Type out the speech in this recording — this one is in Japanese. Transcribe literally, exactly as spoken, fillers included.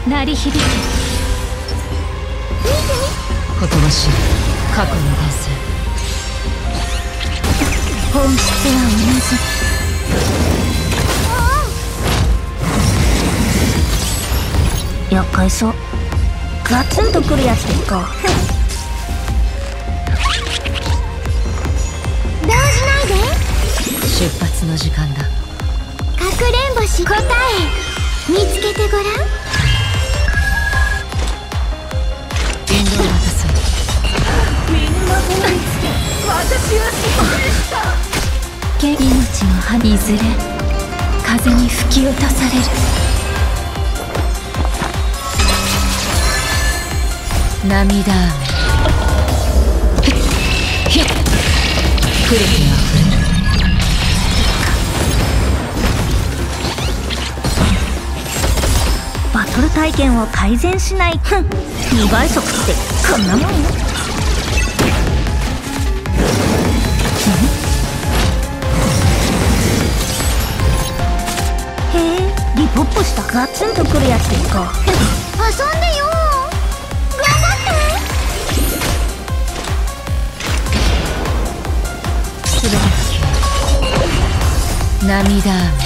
鳴り響け。 ほとばしい過去の伝説。 本質は同じ。厄介そう。ガツンとくるやつでいこう。動じないで。 出発の時間だ。 かくれんぼし答え見つけてごらん。 引導を渡そう。 みんな思いつけ、私は幸せでした。 命の葉いずれ風に吹き落とされる。 涙雨ひっ触れてあふれる。 バトル体験を改善しない。ふん、にばい速ってこんなもんよ。へえ、リポップしたガツンとくるやつでいこう。遊んでよ。頑張って。 すべてが消える。涙雨